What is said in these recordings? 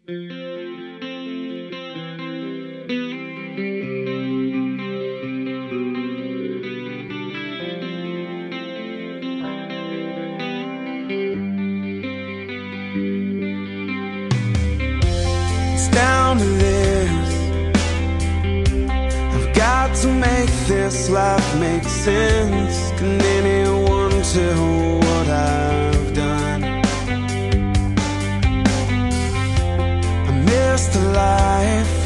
It's down to this. I've got to make this life make sense. Can anyone tell what I've done? I miss the life,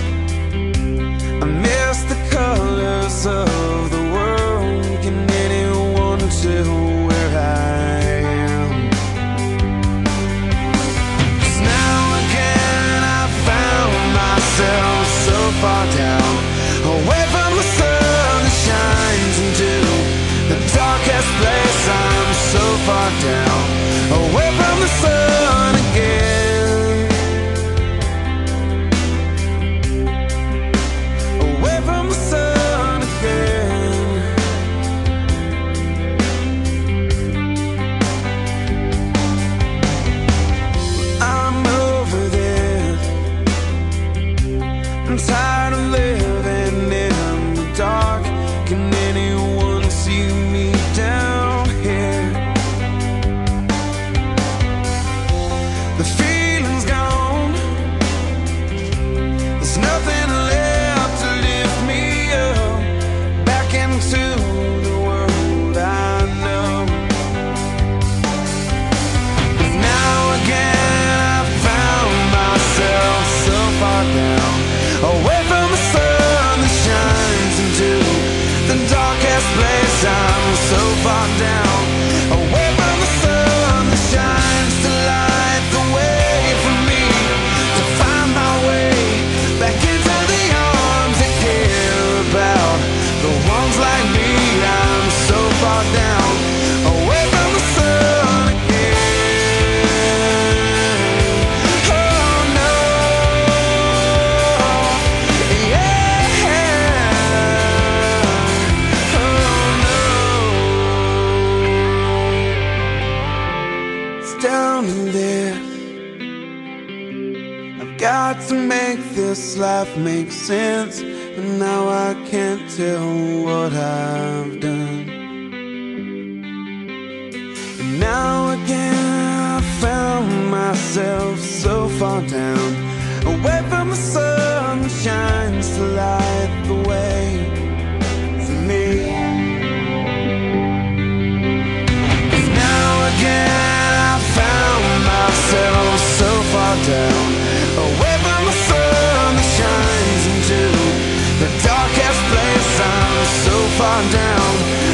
I miss the colors of the world. Can anyone tell where I am? 'Cause now again I found myself so far down, away from the sun that shines into the darkest place. I'm so far down, away from the sun again, away from the sun again. I'm over this. I'm tired of living in the dark. Can anyone see me down here? The feeling's gone. There's nothing left to lift me up back into the world I know. And now again I found myself so far down, away from the sun that shines into the darkest place. I'm so far down, away from the sun that shines to light the way for me to find my way back into the arms that care about the ones like me. I'm so far down, away from the sun again. Oh no, yeah, oh no. It's down to this. I've got to make this life make sense, and now I can't tell what I've done. And now again I found myself so far down, away from the sun that shines to light the way for me. 'Cause now again I found myself so far down, away from the sun that shines into the darkest place. I'm so far down,